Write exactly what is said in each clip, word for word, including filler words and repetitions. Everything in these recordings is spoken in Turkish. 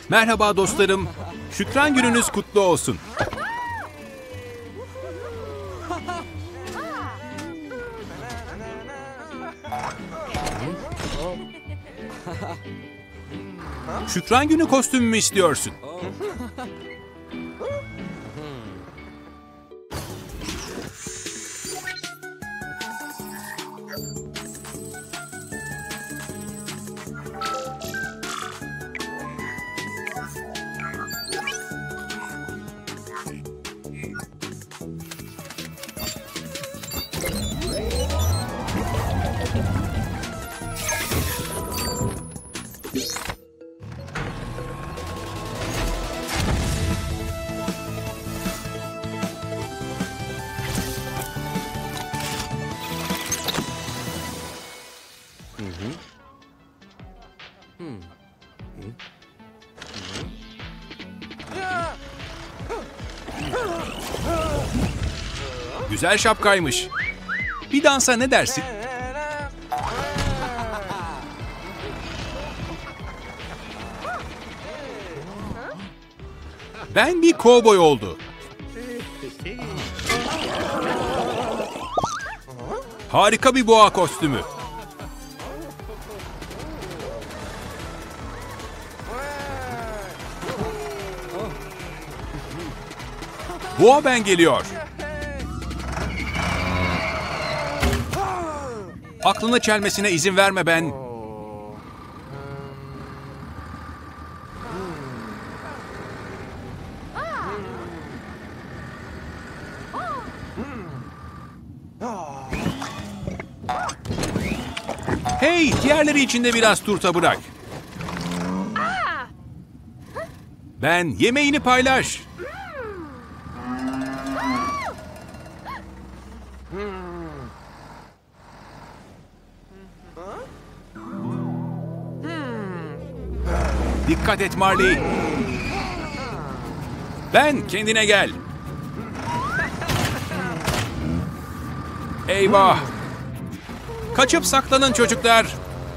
Merhaba dostlarım. Şükran gününüz kutlu olsun. Şükran günü kostümü mü istiyorsun? Güzel şapkaymış. Bir dansa ne dersin? Ben bir kovboy oldu. Harika bir boğa kostümü. Boğa ben geliyor. Aklını çelmesine izin verme ben. Hey, diğerleri için de biraz turta bırak. Ben, yemeğini paylaş. Dikkat et Marley. Ben, kendine gel. Eyvah. Kaçıp saklanın çocuklar.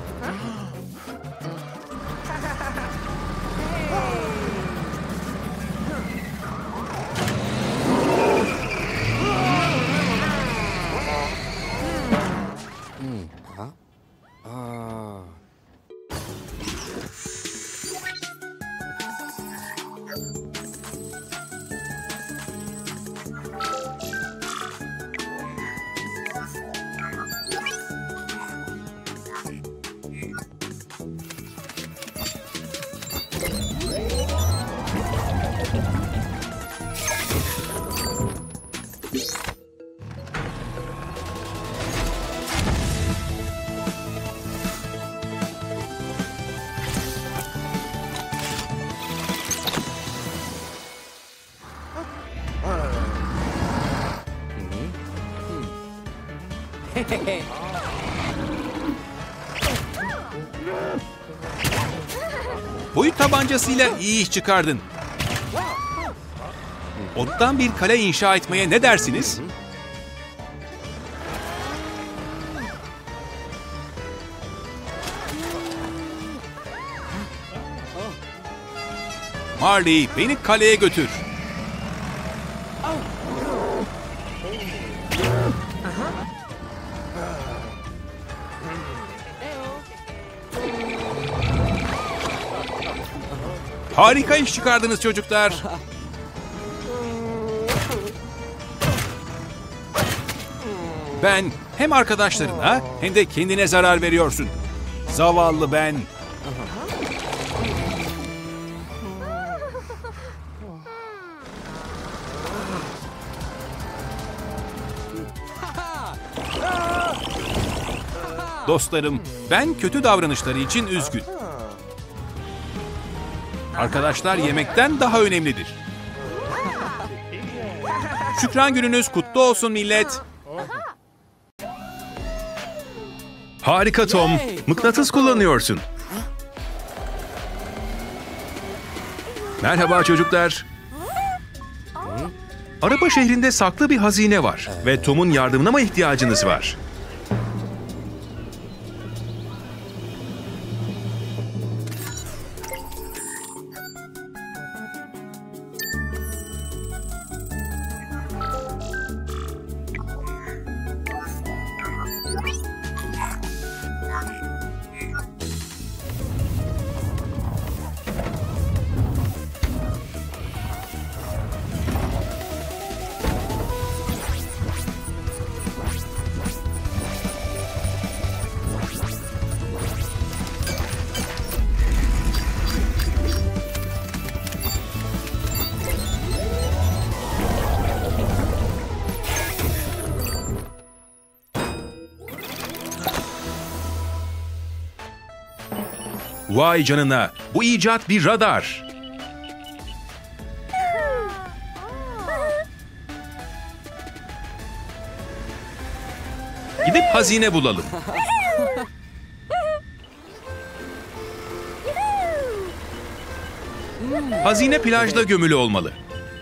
Boyut tabancasıyla iyi iş çıkardın. Ottan bir kale inşa etmeye ne dersiniz? Marley, beni kaleye götür. Harika iş çıkardınız çocuklar. Ben, hem arkadaşlarına hem de kendine zarar veriyorsun. Zavallı ben. Dostlarım, ben kötü davranışları için üzgün. Arkadaşlar yemekten daha önemlidir. Şükran gününüz kutlu olsun millet. Harika Tom. Mıknatıs kullanıyorsun. Merhaba çocuklar. Araba şehrinde saklı bir hazine var ve Tom'un yardımına mı ihtiyacınız var? Vay canına, bu icat bir radar. Gidip hazine bulalım. Hazine plajda gömülü olmalı.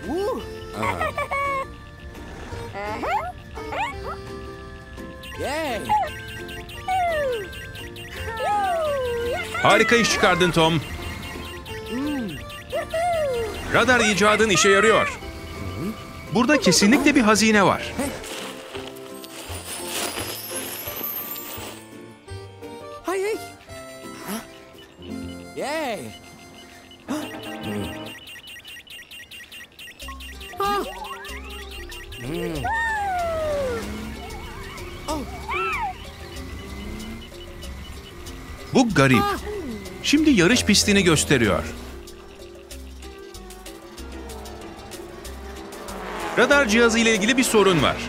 Harika iş çıkardın Tom. Radar icadın işe yarıyor. Burada kesinlikle bir hazine var. Bu garip. Şimdi yarış pistini gösteriyor. Radar cihazı ile ilgili bir sorun var.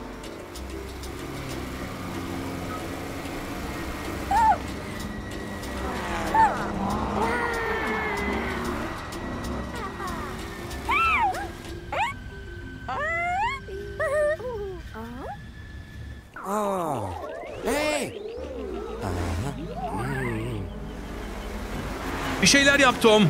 Bir şeyler yap Tom.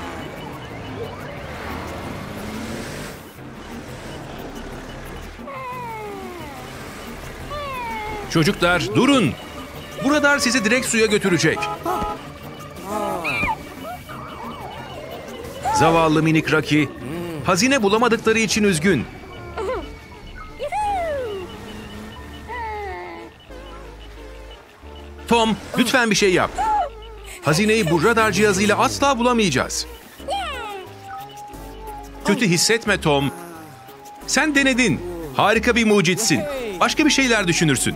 Çocuklar durun. Bu radar sizi direkt suya götürecek. Zavallı minik Rocky. Hazine bulamadıkları için üzgün. Tom, lütfen bir şey yap. Hazineyi bu radar cihazıyla asla bulamayacağız. Kötü hissetme Tom. Sen denedin. Harika bir mucitsin. Başka bir şeyler düşünürsün.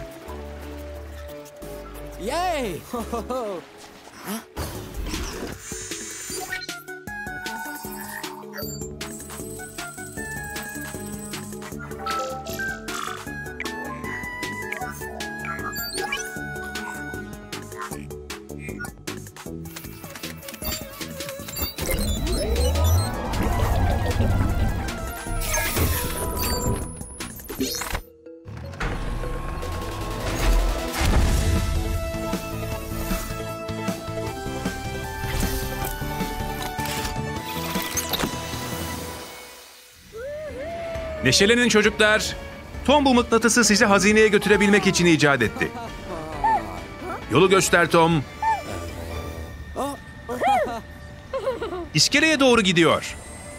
Neşelenin çocuklar. Tom bu mıknatısı sizi hazineye götürebilmek için icat etti. Yolu göster Tom. İskeleye doğru gidiyor.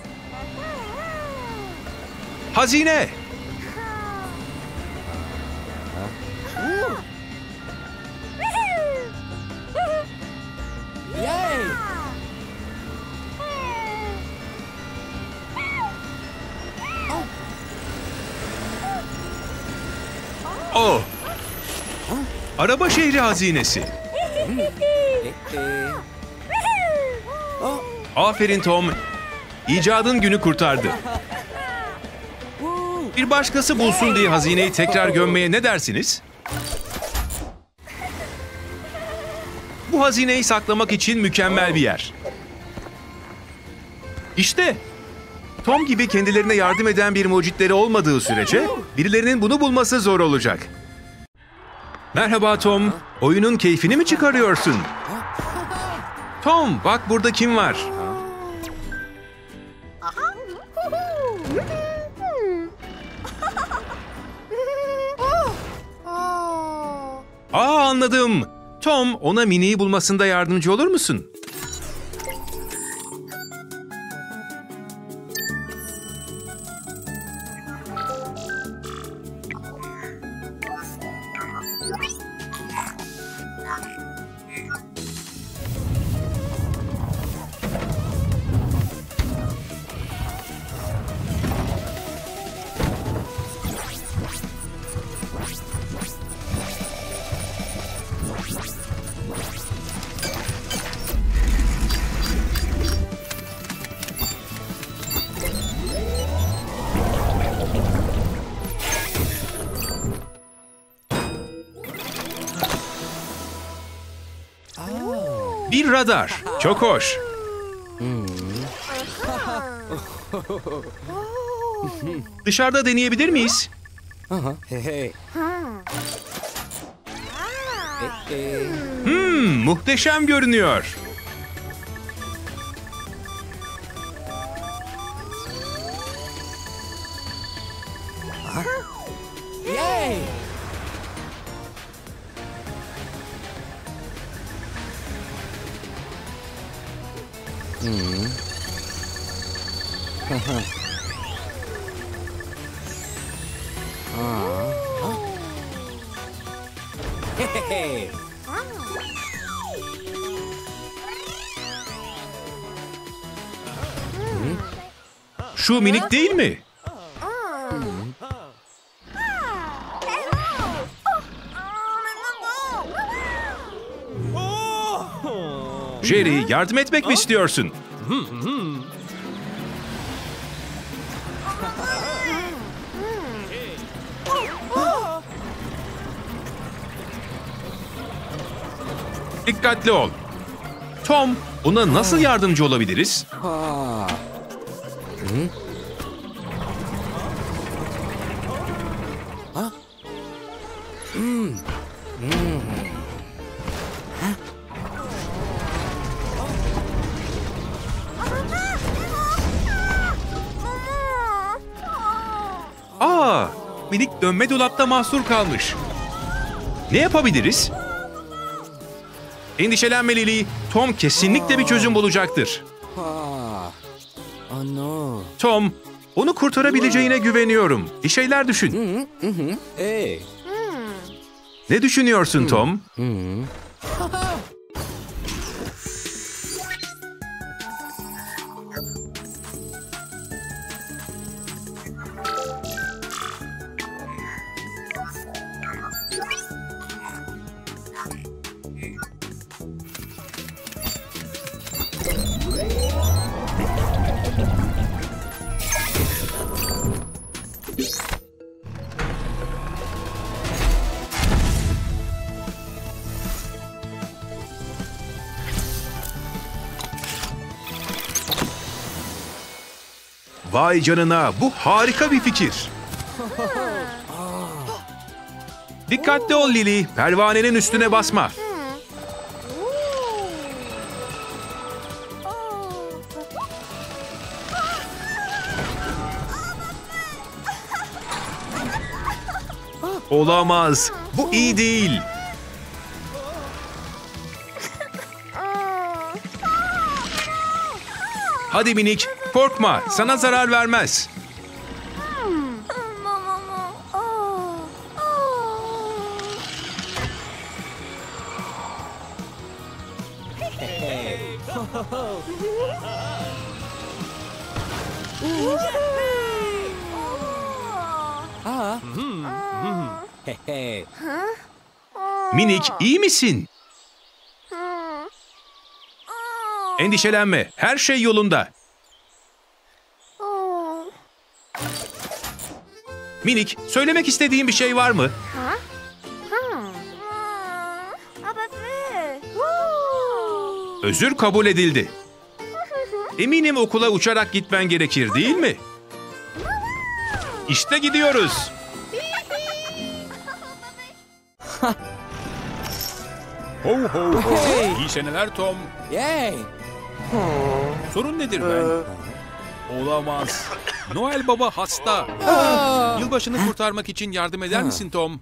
Hazine! Oh! Araba şehri hazinesi. Aferin Tom. İcadın günü kurtardı. Bir başkası bulsun diye hazineyi tekrar gömmeye ne dersiniz? Bu hazineyi saklamak için mükemmel bir yer. İşte. Tom gibi kendilerine yardım eden bir mucitleri olmadığı sürece birilerinin bunu bulması zor olacak. Merhaba Tom. Oyunun keyfini mi çıkarıyorsun? Tom, bak burada kim var? Aa, anladım. Tom, ona Minnie'yi bulmasında yardımcı olur musun? Bir radar. Çok hoş. Dışarıda deneyebilir miyiz? Hmm, muhteşem görünüyor. Şu minik değil mi? Jerry, yardım etmek mi istiyorsun? Dikkatli ol. Tom, ona nasıl yardımcı olabiliriz? Aa, minik dönme dolapta mahsur kalmış. Ne yapabiliriz? Endişelenme Lily. Tom kesinlikle bir çözüm bulacaktır. Tom, onu kurtarabileceğine güveniyorum. Bir şeyler düşün. Ne düşünüyorsun Tom? Vay canına, bu harika bir fikir. Dikkatli ol Lily, pervanenin üstüne basma. Olamaz, bu iyi değil. Hadi minik, korkma, sana zarar vermez. Minik, iyi misin? Endişelenme, her şey yolunda. Minik, söylemek istediğin bir şey var mı? Özür kabul edildi. Eminim okula uçarak gitmen gerekir, değil mi? İşte gidiyoruz. Ho ho ho. İyi seneler Tom. Sorun nedir ben? Olamaz. Noel Baba hasta. Yılbaşını kurtarmak için yardım eder misin Tom?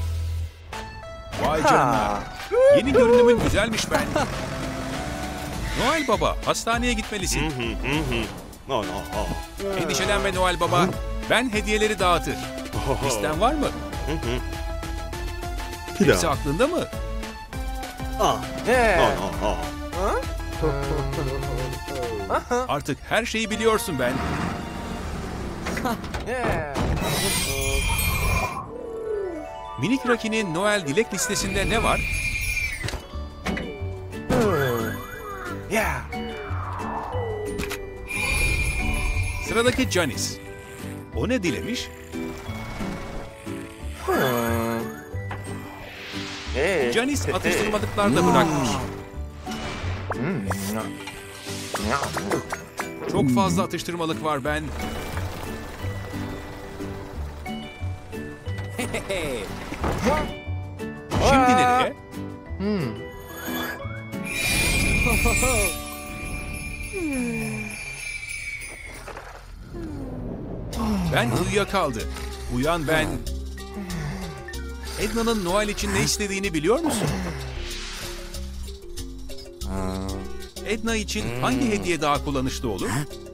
Vay canına. Yeni görünümün güzelmiş ben. Noel Baba, hastaneye gitmelisin. Endişelenme Noel Baba. Ben hediyeleri dağıtır. Listen var mı? Hepsi aklında mı? Artık her şeyi biliyorsun ben. Minik Rocky'nin Noel dilek listesinde ne var? Sıradaki Janice. O ne dilemiş? Janice atıştırmalıklarda bırakmış. Çok fazla atıştırmalık var ben. Şimdi nereye? Ben uyuyakaldı. Uyan ben. Edna'nın Noel için ne istediğini biliyor musun? Edna için hangi hediye daha kullanışlı olur?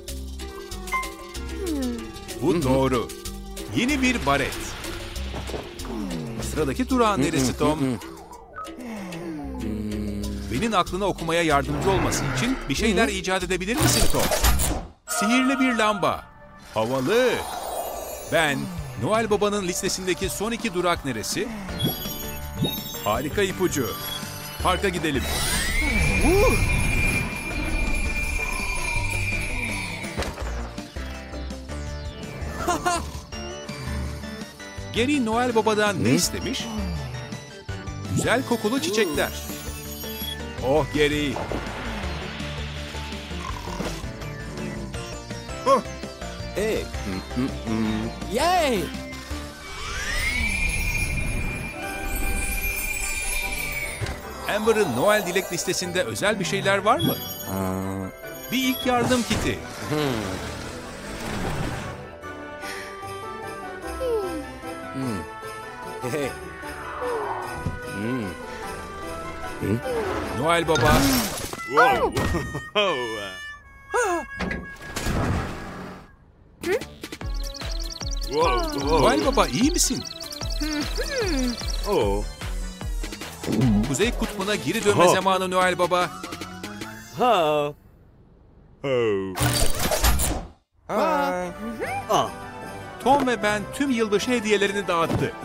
Bu doğru. Yeni bir baret. Sıradaki durağın neresi Tom? Benim aklına okumaya yardımcı olması için bir şeyler icat edebilir misin Tom? Sihirli bir lamba. Havalı. Ben, Noel Baba'nın listesindeki son iki durak neresi? Harika ipucu. Parka gidelim. Gary Noel Baba'dan ne istemiş? Güzel kokulu çiçekler. Oh Gary. Oh. Hey. Yay! Amber'ın Noel dilek listesinde özel bir şeyler var mı? Bir ilk yardım kiti. Hey. Noel Baba. Noel Baba iyi misin? Kuzey Kutbu'na geri dönme zamanı Noel Baba. Tom ve ben tüm yılbaşı hediyelerini dağıttı.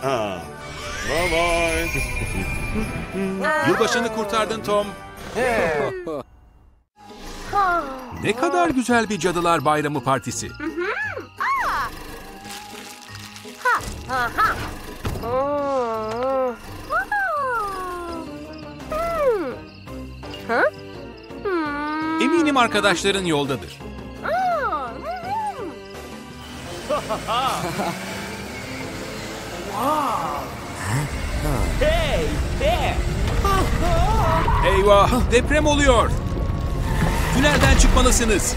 Yılbaşını kurtardın Tom. Ne kadar güzel bir Cadılar Bayramı partisi. Eminim arkadaşların yoldadır. Eyvah, deprem oluyor. Tünelden çıkmalısınız.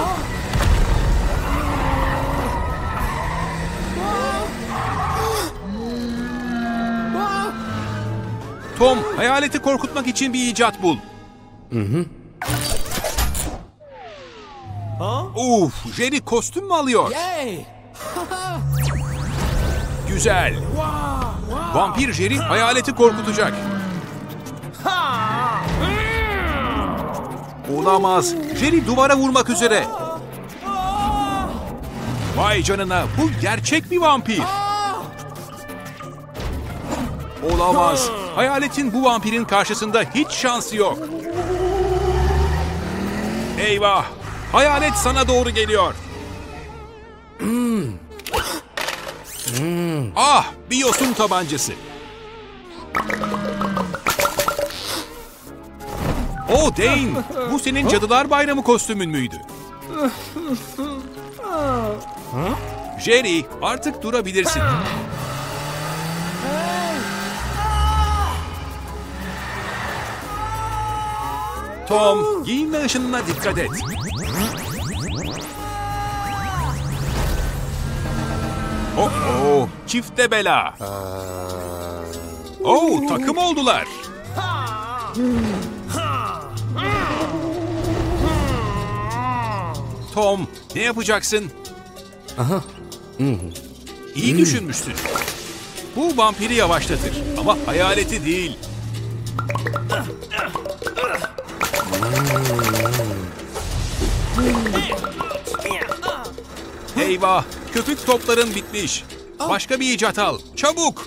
Tom, hayaleti korkutmak için bir icat bul. Hı hı. Uf, Jerry kostüm mü alıyor? Yay! Güzel. Vampir Jerry hayaleti korkutacak. Olamaz. Jerry duvara vurmak üzere. Vay canına, bu gerçek bir vampir. Olamaz. Hayaletin bu vampirin karşısında hiç şansı yok. Eyvah. Hayalet sana doğru geliyor. Ah, bir yosun tabancası. Oh Dane, bu senin Cadılar Bayramı kostümün müydü? Jerry, artık durabilirsin. Tom, giyinme ışınına dikkat et. Oh oh, çifte bela. Oh, takım oldular. Tom, ne yapacaksın? İyi düşünmüşsün. Bu vampiri yavaşlatır ama hayaleti değil. Eyvah, köpük topların bitmiş. Başka bir icat al, çabuk.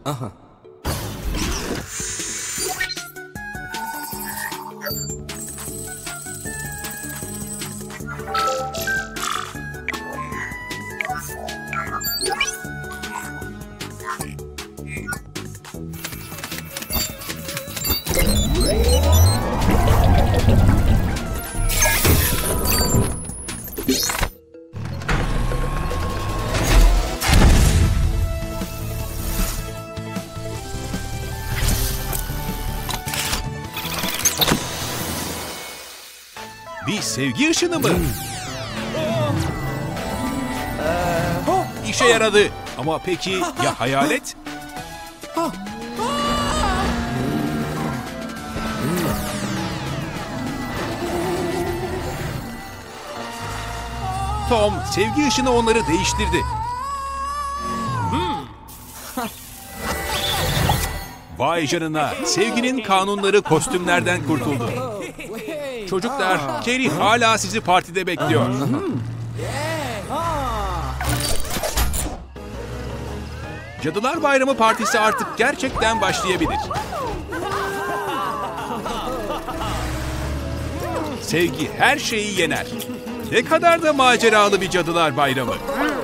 Bir sevgi ışını mı? Oh, işe yaradı. Ama peki ya hayalet? Tom, sevgi ışını onları değiştirdi. Hmm. Vay canına, sevginin kanunları kostümlerden kurtuldu. Çocuklar, Kerry hala sizi partide bekliyor. Cadılar Bayramı partisi artık gerçekten başlayabilir. Sevgi her şeyi yener. Ne kadar da maceralı bir Cadılar Bayramı.